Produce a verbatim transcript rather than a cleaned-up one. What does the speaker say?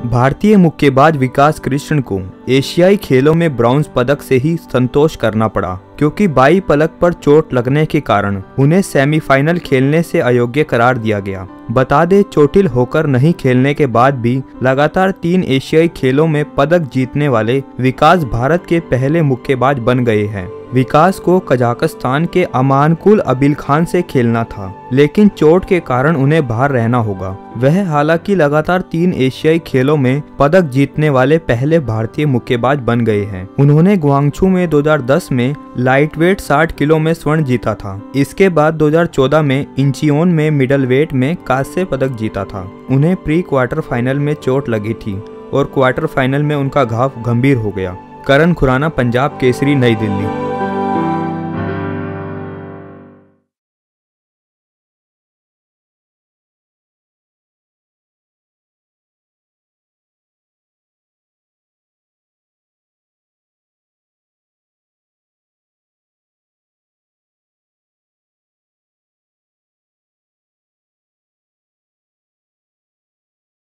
भारतीय मुक्केबाज विकास कृष्ण को एशियाई खेलों में ब्रॉन्ज पदक से ही संतोष करना पड़ा, क्योंकि बाई पलक पर चोट लगने के कारण उन्हें सेमीफाइनल खेलने से अयोग्य करार दिया गया। बता दें, चोटिल होकर नहीं खेलने के बाद भी लगातार तीन एशियाई खेलों में पदक जीतने वाले विकास भारत के पहले मुक्केबाज बन गए हैं। विकास को कजाकिस्तान के अमानकुल अबिल खान से खेलना था, लेकिन चोट के कारण उन्हें बाहर रहना होगा। वह हालांकि लगातार तीन एशियाई खेलों में पदक जीतने वाले पहले भारतीय मुक्केबाज बन गए हैं। उन्होंने ग्वांगझू में दो हज़ार दस में लाइटवेट साठ किलो में स्वर्ण जीता था। इसके बाद दो हज़ार चौदह में इंचियोन में मिडल वेट में कांस्य पदक जीता था। उन्हें प्री क्वार्टर फाइनल में चोट लगी थी और क्वार्टर फाइनल में उनका घाव गंभीर हो गया। करण खुराना, पंजाब केसरी, नई दिल्ली।